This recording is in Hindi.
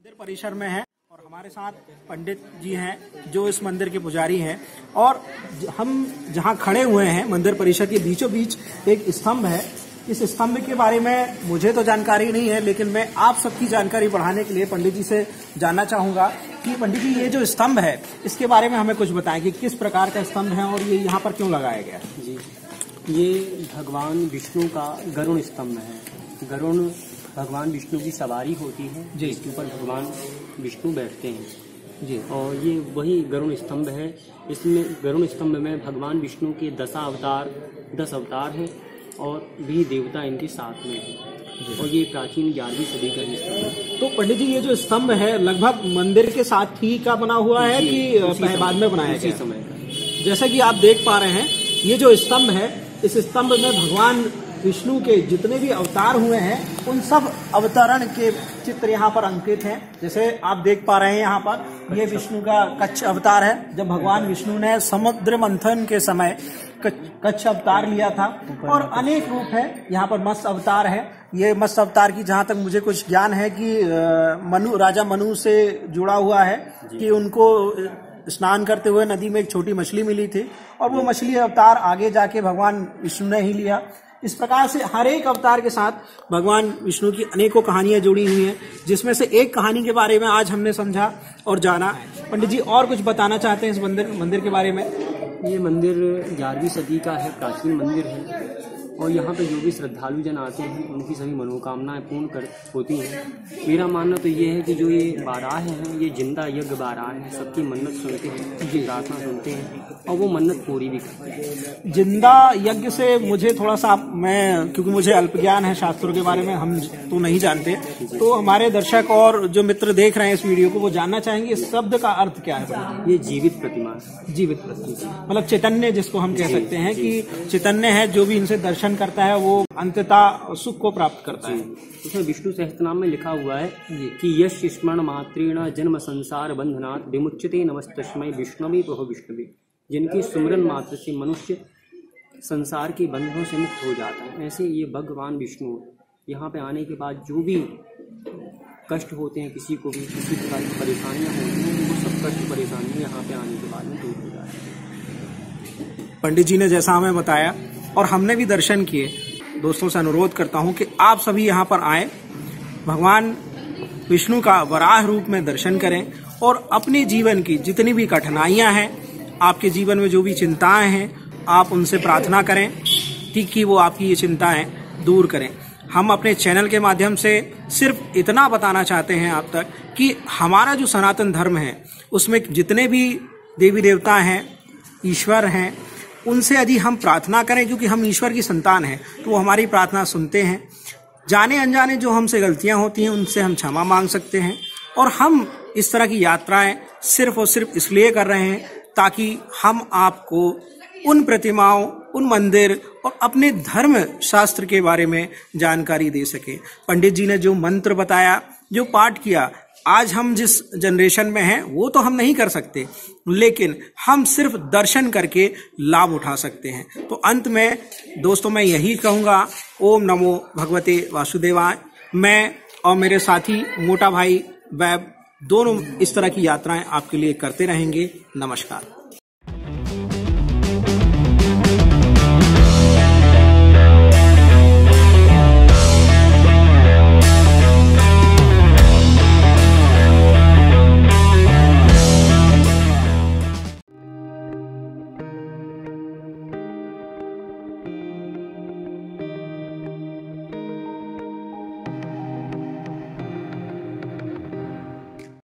मंदिर परिसर में है और हमारे साथ पंडित जी हैं जो इस मंदिर के पुजारी हैं। और हम जहां खड़े हुए हैं मंदिर परिसर के बीचों बीच एक स्तंभ है। इस स्तंभ के बारे में मुझे तो जानकारी नहीं है, लेकिन मैं आप सबकी जानकारी बढ़ाने के लिए पंडित जी से जानना चाहूंगा कि पंडित जी ये जो स्तंभ है इसके बारे में हमें कुछ बताएं कि किस प्रकार का स्तंभ है और ये यहाँ पर क्यों लगाया गया है। जी, ये भगवान विष्णु का गरुण स्तंभ है। गरुण भगवान विष्णु की सवारी होती है जी, इसके ऊपर भगवान विष्णु बैठते हैं जी। और ये वही गरुण स्तंभ है। इसमें गरुण स्तंभ में भगवान विष्णु के 10 अवतार हैं और भी देवता इनके साथ में है और ये प्राचीन 11वीं सदी का ही स्तंभ है। तो पंडित जी ये जो स्तंभ है लगभग मंदिर के साथ ही का बना हुआ है कि बाद में बनाया गया? समय का। जैसा कि आप देख पा रहे हैं ये जो स्तंभ है, इस स्तंभ में भगवान विष्णु के जितने भी अवतार हुए हैं उन सब अवतरण के चित्र यहाँ पर अंकित हैं। जैसे आप देख पा रहे हैं यहाँ पर ये विष्णु का कच्छ अवतार है, जब भगवान विष्णु ने समुद्र मंथन के समय कच्छ अवतार लिया था। और अनेक रूप है, यहाँ पर मत्स्य अवतार है। ये मत्स्य अवतार की जहाँ तक मुझे कुछ ज्ञान है कि राजा मनु से जुड़ा हुआ है कि उनको स्नान करते हुए नदी में एक छोटी मछली मिली थी और वो मछली अवतार आगे जाके भगवान विष्णु ने ही लिया। इस प्रकार से हर एक अवतार के साथ भगवान विष्णु की अनेकों कहानियां जुड़ी हुई हैं, जिसमें से एक कहानी के बारे में आज हमने समझा और जाना। पंडित जी और कुछ बताना चाहते हैं इस मंदिर के बारे में? ये मंदिर 11वीं सदी का है, प्राचीन मंदिर है और यहाँ पे जो भी श्रद्धालु जन आते हैं उनकी सभी मनोकामनाएं पूर्ण होती हैं। मेरा मानना तो ये है कि जो ये बाराह हैं ये जिंदा यज्ञ बाराह हैं, सबकी मन्नत सुनते हैं, जी प्रार्थना सुनते हैं और वो मन्नत पूरी भी करते हैं। जिंदा यज्ञ से मुझे थोड़ा सा क्योंकि मुझे अल्प ज्ञान है शास्त्रों के बारे में, हम तो नहीं जानते, तो हमारे दर्शक और जो मित्र देख रहे हैं इस वीडियो को वो जानना चाहेंगे इस शब्द का अर्थ क्या है। ये जीवित प्रतिमा है। जीवित प्रतिमा मतलब चैतन्य जिसको हम कह सकते हैं कि चैतन्य है, जो भी इनसे दर्शन करता है वो अंततः सुख को प्राप्त करता है। इसमें विष्णु सहस्त्रनाम में लिखा हुआ है कि यश स्मरण मात्रेण जन्म संसार बंधनात् विमुच्यते नमस्तस्मै विष्णवे प्रभो विष्णवे। जिनकी सुमरन मात्र से मनुष्य संसार के बंधनों से मुक्त हो जाता है। ऐसे ये भगवान विष्णु यहाँ पे आने के बाद जो भी कष्ट होते हैं, किसी को भी किसी प्रकार की परेशानियाँ होती हैं, वो सब कष्ट परेशानियाँ यहाँ पे आने के बाद में दूर हो जाती हैं। पंडित जी ने जैसा हमें बताया और हमने भी दर्शन किए, दोस्तों से अनुरोध करता हूँ कि आप सभी यहाँ पर आए, भगवान विष्णु का वराह रूप में दर्शन करें और अपने जीवन की जितनी भी कठिनाइयाँ हैं, आपके जीवन में जो भी चिंताएं हैं, आप उनसे प्रार्थना करें कि वो आपकी ये चिंताएं दूर करें। हम अपने चैनल के माध्यम से सिर्फ इतना बताना चाहते हैं आप तक कि हमारा जो सनातन धर्म है उसमें जितने भी देवी देवता हैं, ईश्वर हैं, उनसे यदि हम प्रार्थना करें, क्योंकि हम ईश्वर की संतान हैं, तो वो हमारी प्रार्थना सुनते हैं। जाने अनजाने जो हमसे गलतियां होती हैं उनसे हम क्षमा मांग सकते हैं। और हम इस तरह की यात्राएं सिर्फ और सिर्फ इसलिए कर रहे हैं ताकि हम आपको उन प्रतिमाओं, उन मंदिर और अपने धर्म शास्त्र के बारे में जानकारी दे सके। पंडित जी ने जो मंत्र बताया, जो पाठ किया, आज हम जिस जनरेशन में हैं वो तो हम नहीं कर सकते, लेकिन हम सिर्फ दर्शन करके लाभ उठा सकते हैं। तो अंत में दोस्तों मैं यही कहूँगा, ओम नमो भगवते वासुदेवाय। मैं और मेरे साथी मोटा भाई वैब दोनों इस तरह की यात्राएं आपके लिए करते रहेंगे। नमस्कार।